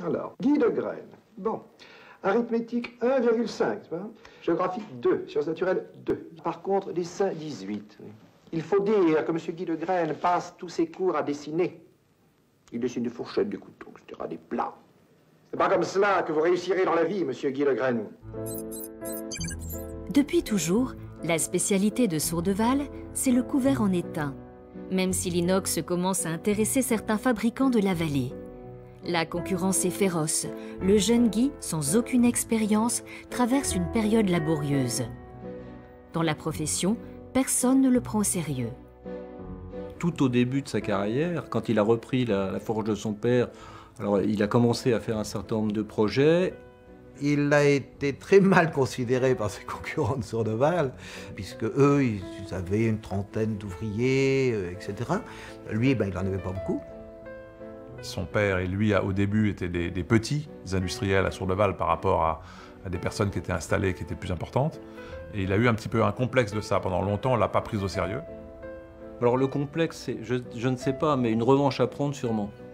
Alors, Guy de Graine. Bon. Arithmétique 1,5, c'est pas? Géographie 2, sciences naturelles 2. Par contre, dessin 18. Il faut dire que M. Guy de Graine passe tous ses cours à dessiner. Il dessine des fourchettes, des couteaux, etc., des plats. C'est pas comme cela que vous réussirez dans la vie, M. Guy de Graine. Depuis toujours, la spécialité de Sourdeval, c'est le couvert en étain, même si l'inox commence à intéresser certains fabricants de la vallée. La concurrence est féroce. Le jeune Guy, sans aucune expérience, traverse une période laborieuse. Dans la profession, personne ne le prend au sérieux. Tout au début de sa carrière, quand il a repris la forge de son père, alors il a commencé à faire un certain nombre de projets. Il a été très mal considéré par ses concurrents de Sourdeval, puisque eux, ils avaient une trentaine d'ouvriers, etc. Lui, il n'en avait pas beaucoup. Son père et lui, au début, étaient des petits industriels à Sourdeval par rapport à des personnes qui étaient installées, qui étaient plus importantes. Et il a eu un petit peu un complexe de ça. Pendant longtemps, on ne l'a pas pris au sérieux. Alors le complexe, je ne sais pas, mais une revanche à prendre sûrement.